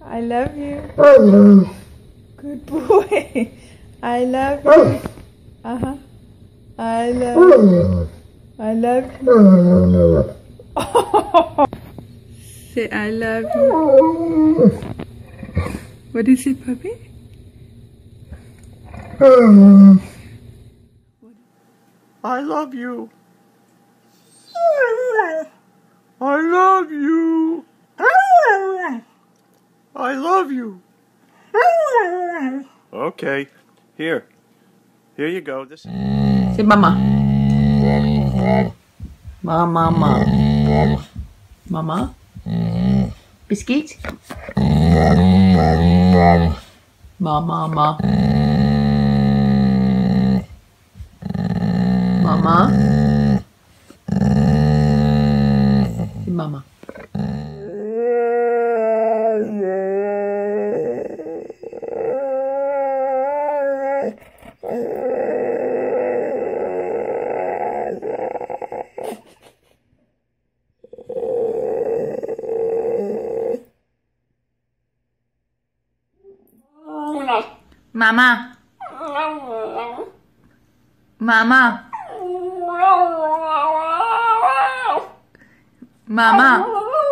I love you. Good boy. I love you. I love you. I love you. Say I love you. What is it, puppy? I love you. I love you. I love you. Okay. Here you go. This. Say mama. Mama. Mama. Biscuit. Mama. Mama. Say mama. Mama. Mama. Mama.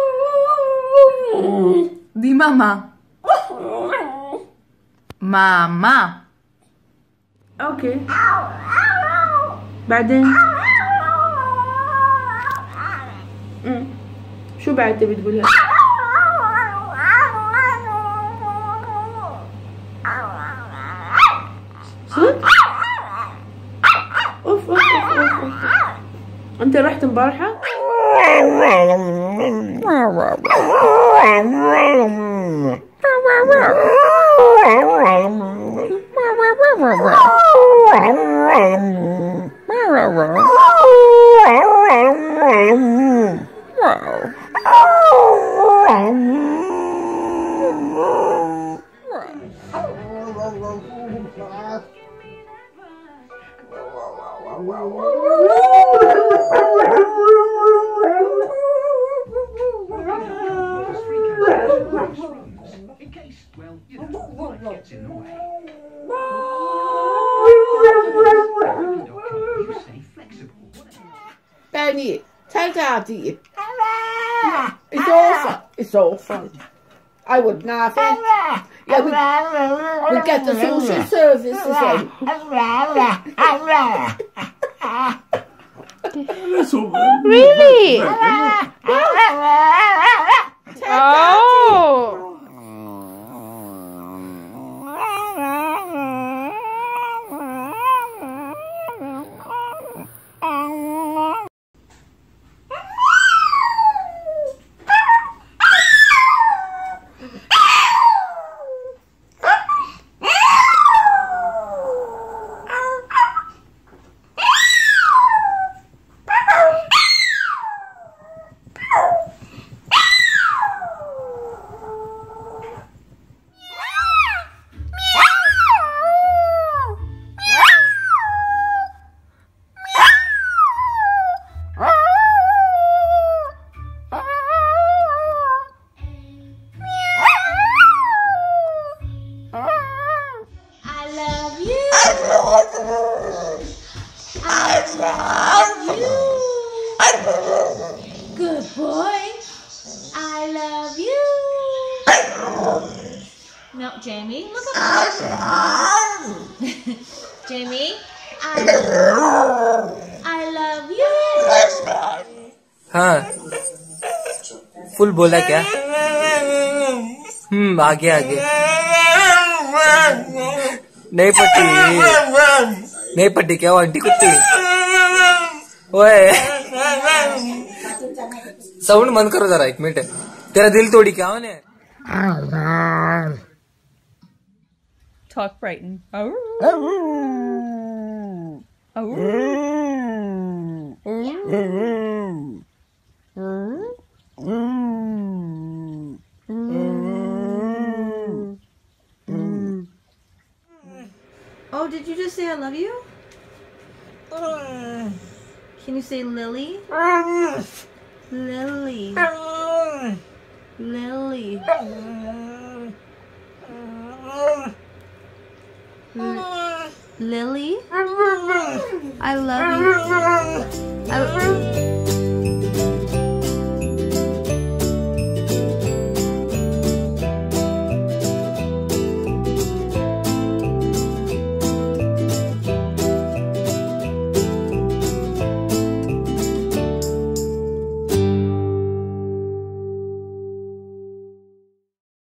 Di mama. Mama. Okay. بعدين شو بعد تبي تقولها؟ صدق؟ اوف اوف اوف اوف انت رحت امبارحة؟ In case, well, you know, life gets in the way. You stay flexible. Benny, tell Daddy. It's awful. It's awful. I wouldn't have it. Yeah, we get the social services in. Really? Oh. Good boy. I love you. No, Jamie, look at me. Jamie, I love you. हाँ full बोला क्या? आगे आगे नहीं पट्टी क्या वो aunty कुत्ती ओए साउंड बंद करो जरा 1 मिनट तेरा दिल तोड़ी क्या उन्हें Talk Brighton. Oh, did you just say I love you? Can you say Lily? Lily. Lily. Lily? I love you.